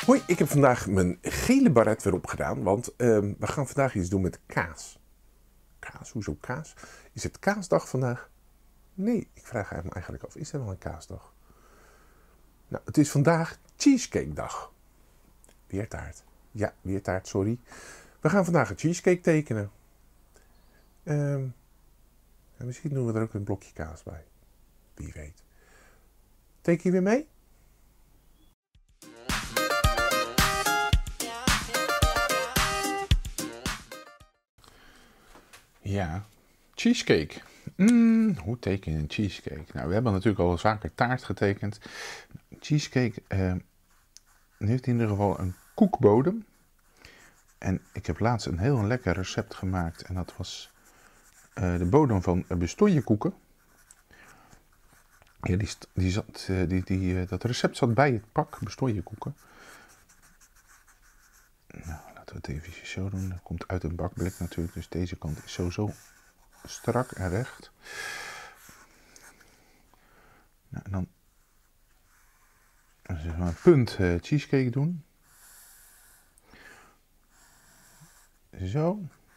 Hoi, ik heb vandaag mijn gele baret weer opgedaan, want we gaan vandaag iets doen met kaas. Kaas? Hoezo kaas? Is het kaasdag vandaag? Nee, ik vraag me eigenlijk af, is er wel een kaasdag? Nou, het is vandaag cheesecake dag. Weertaart. Ja, weertaart, sorry. We gaan vandaag een cheesecake tekenen. En misschien doen we er ook een blokje kaas bij. Wie weet. Teken je weer mee? Ja, cheesecake. Hoe teken je een cheesecake? Nou, we hebben natuurlijk al vaker taart getekend. Cheesecake heeft in ieder geval een koekbodem. En ik heb laatst een heel lekker recept gemaakt. En dat was de bodem van bestonjekoeken. Ja, dat recept zat bij het pak bestonjekoeken. Nou, laten we het even zo doen. Dat komt uit een bakblik natuurlijk. Dus deze kant is sowieso strak en recht. Nou, en dan zullen we een punt cheesecake doen. Zo.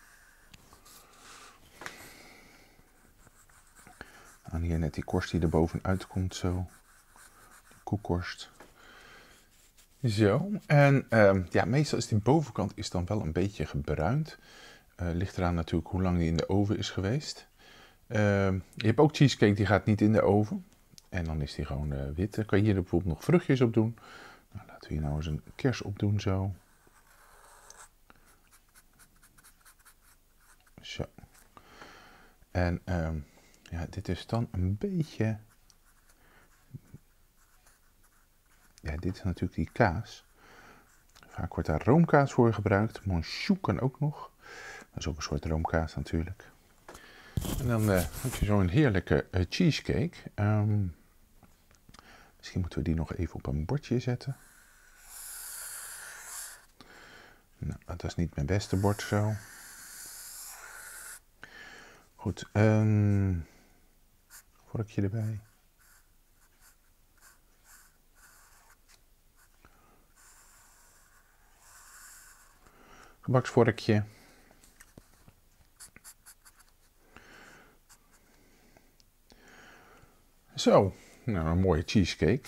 En hier net die korst die er bovenuit komt zo. De koekkorst. Zo. En ja, meestal is die bovenkant is dan wel een beetje gebruind. Ligt eraan natuurlijk hoe lang die in de oven is geweest. Je hebt ook cheesecake die gaat niet in de oven. En dan is die gewoon wit. Dan kan je hier bijvoorbeeld nog vruchtjes op doen. Nou, laten we hier nou eens een kers op doen zo. Zo. En ja, dit is dan een beetje... Ja, dit is natuurlijk die kaas. Vaak wordt daar roomkaas voor gebruikt. Monchou kan ook nog. Dat is ook een soort roomkaas natuurlijk. En dan heb je zo'n heerlijke cheesecake. Misschien moeten we die nog even op een bordje zetten. Nou, dat is niet mijn beste bord zo. Goed, vorkje erbij. Gebaksvorkje. Zo, nou een mooie cheesecake.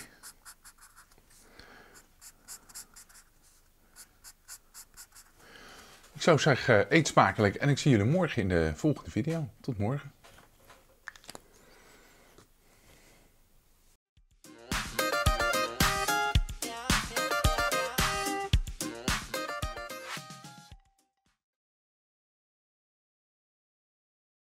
Ik zou zeggen, eet smakelijk en ik zie jullie morgen in de volgende video. Tot morgen.